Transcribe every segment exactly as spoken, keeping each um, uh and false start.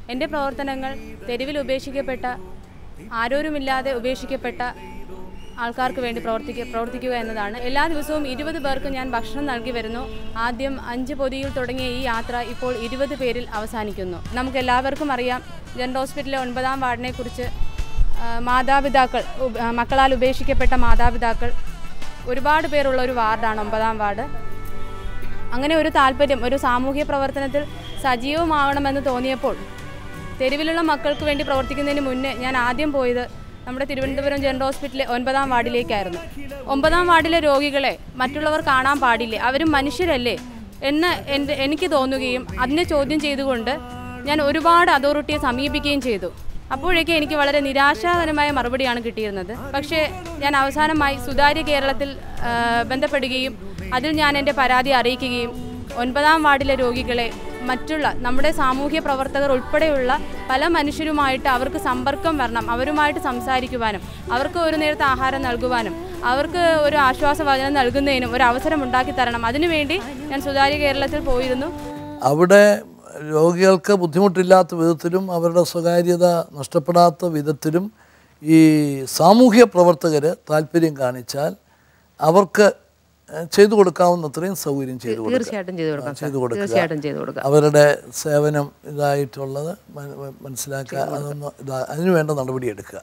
എൻ്റെ പ്രവർത്തനങ്ങൾ തെരുവിൽ ഉപേക്ഷിക്കപ്പെട്ട ആരോരുമില്ലാതെ ഉപേക്ഷിക്കപ്പെട്ട ആൾക്കാർക്ക് വേണ്ടി പ്രവർത്തിക്കുക പ്രവർത്തിക്കുക എന്നതാണ്. എല്ലാ ദിവസവും ഇരുപത് പേർക്ക് ഞാൻ ഭക്ഷണം നൽകി വരുന്നു. ആദ്യം അഞ്ച് പൊതിയിൽ തുടങ്ങിയ ഈ യാത്ര ഇപ്പോൾ ഇരുപത് പേരിൽ അവസാനിക്കുന്നു. നമുക്കെല്ലാവർക്കും അറിയാം, ജനറൽ ഹോസ്പിറ്റലിലെ ഒൻപതാം വാർഡിനെ കുറിച്ച്. മാതാപിതാക്കൾ, മക്കളാൽ ഉപേക്ഷിക്കപ്പെട്ട മാതാപിതാക്കൾ ഒരുപാട് പേരുള്ള ഒരു വാർഡാണ് ഒമ്പതാം വാർഡ്. അങ്ങനെ ഒരു താല്പര്യം ഒരു സാമൂഹ്യ പ്രവർത്തനത്തിൽ സജീവമാവണമെന്ന് തോന്നിയപ്പോൾ തെരുവിലുള്ള മക്കൾക്ക് വേണ്ടി പ്രവർത്തിക്കുന്നതിന് മുന്നേ ഞാൻ ആദ്യം പോയത് നമ്മുടെ തിരുവനന്തപുരം ജനറൽ ഹോസ്പിറ്റലിലെ ഒൻപതാം വാർഡിലേക്കായിരുന്നു. ഒമ്പതാം വാർഡിലെ രോഗികളെ മറ്റുള്ളവർ കാണാൻ പാടില്ലേ, അവരും മനുഷ്യരല്ലേ എന്ന് എൻ്റെ എനിക്ക് തോന്നുകയും അതിനെ ചോദ്യം ചെയ്തുകൊണ്ട് ഞാൻ ഒരുപാട് അതോറിറ്റിയെ സമീപിക്കുകയും ചെയ്തു. അപ്പോഴേക്കും എനിക്ക് വളരെ നിരാശാജനകമായ മറുപടിയാണ് കിട്ടിയിരുന്നത്. പക്ഷേ ഞാൻ അവസാനമായി സുതാര്യ കേരളത്തിൽ ബന്ധപ്പെടുകയും അതിൽ ഞാൻ എൻ്റെ പരാതി അറിയിക്കുകയും ഒൻപതാം വാർഡിലെ രോഗികളെ മറ്റുള്ള നമ്മുടെ സാമൂഹ്യ പ്രവർത്തകർ ഉൾപ്പെടെയുള്ള പല മനുഷ്യരുമായിട്ട് അവർക്ക് സമ്പർക്കം വരണം, അവരുമായിട്ട് സംസാരിക്കുവാനും അവർക്ക് ഒരു നേരത്തെ ആഹാരം നൽകുവാനും അവർക്ക് ഒരു ആശ്വാസവചനം നൽകുന്നതിനും ഒരു അവസരം ഉണ്ടാക്കി തരണം. അതിനുവേണ്ടി ഞാൻ സുതാര്യ കേരളത്തിൽ പോയിരുന്നു. അവിടെ രോഗികൾക്ക് ബുദ്ധിമുട്ടില്ലാത്ത വിധത്തിലും അവരുടെ സ്വകാര്യത നഷ്ടപ്പെടാത്ത വിധത്തിലും ഈ സാമൂഹ്യ പ്രവർത്തകർ താല്പര്യം കാണിച്ചാൽ അവർക്ക് ചെയ്തു കൊടുക്കാവുന്നത്രയും സൗകര്യം ചെയ്തു കൊടുക്കുക. അവരുടെ സേവനം ഇതായിട്ടുള്ളത് മനസ്സിലാക്കുക, അതൊന്ന് അതിന് വേണ്ട നടപടി എടുക്കുക.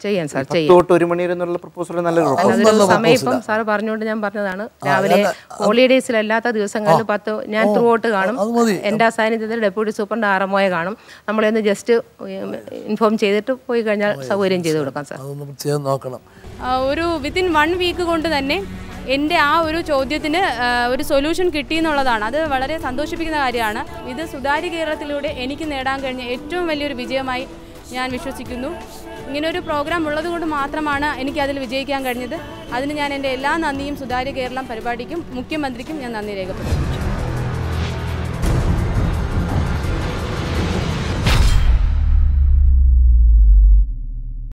സമയം സാറ് പറഞ്ഞുകൊണ്ട് ഞാൻ പറഞ്ഞതാണ്, രാവിലെ ഹോളിഡേയ്സിലല്ലാത്ത ദിവസങ്ങളിൽ പത്ത് ഞാൻ ത്രൂ ഔട്ട് കാണും. എൻ്റെ സാന്നിധ്യത്തിൽ ഡെപ്യൂട്ടി സൂപ്രണ്ട് ആറമോയെ കാണും. നമ്മളൊന്ന് ജസ്റ്റ് ഇൻഫോം ചെയ്തിട്ട് പോയി കഴിഞ്ഞാൽ സൗകര്യം ചെയ്തു കൊടുക്കാം സാർ. അതൊന്ന് ചെയ്ത് നോക്കണം. ഒരു വിത്തിൻ വൺ വീക്ക് കൊണ്ട് തന്നെ എൻ്റെ ആ ഒരു ചോദ്യത്തിന് ഒരു സൊല്യൂഷൻ കിട്ടിയെന്നുള്ളതാണ്. അത് വളരെ സന്തോഷിപ്പിക്കുന്ന കാര്യമാണ്. ഇത് സുതാര്യ കേരളത്തിലൂടെ എനിക്ക് നേടാൻ കഴിഞ്ഞ ഏറ്റവും വലിയൊരു വിജയമായി ഞാൻ വിശ്വസിക്കുന്നു. ഇങ്ങനൊരു പ്രോഗ്രാം ഉള്ളതുകൊണ്ട് മാത്രമാണ് എനിക്കതിൽ വിജയിക്കാൻ കഴിഞ്ഞത്. അതിന് ഞാൻ എൻ്റെ എല്ലാ നന്ദിയും സുതാര്യ കേരളം പരിപാടിക്കും മുഖ്യമന്ത്രിക്കും ഞാൻ നന്ദി രേഖപ്പെടുത്തുന്നു.